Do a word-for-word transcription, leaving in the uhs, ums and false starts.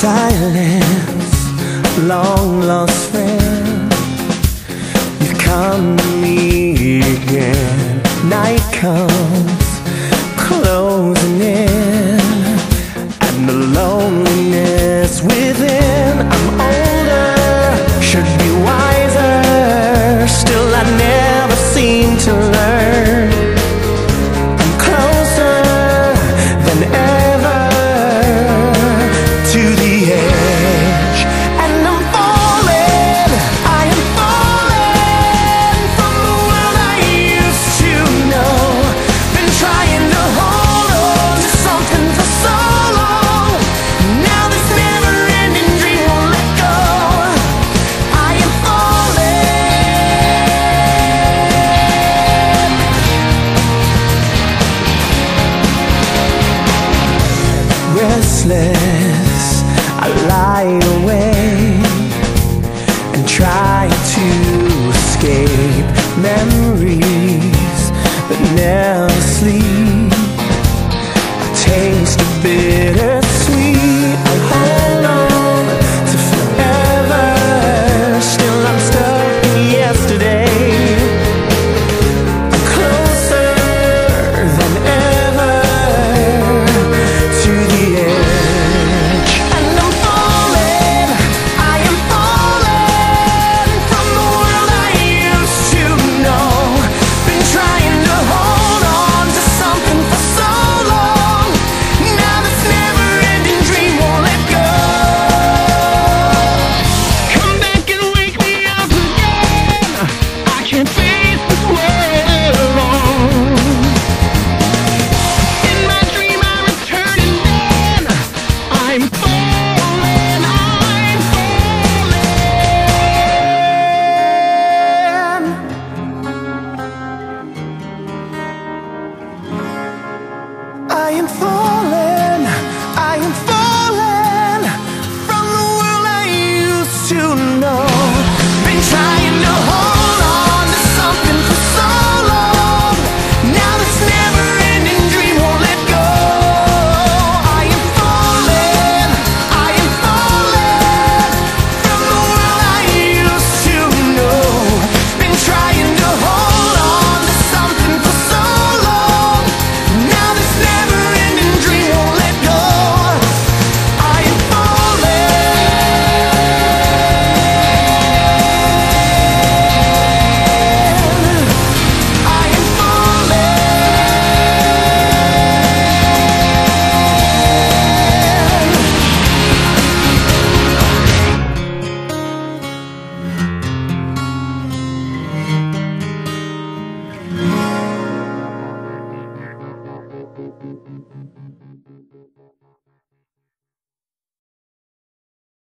Silence, long lost friend, you've come to me again. Night comes closing in, and the loneliness within. I'm older, should be wiser, still I never seem to learn. I'm closer than ever to the edge, and I'm falling, I am falling from the world I used to know. Been trying to hold on to something for so long, now this never-ending dream won't let go. I am falling. Restless, I lie awake and try to escape memories that never sleep. A taste of bitter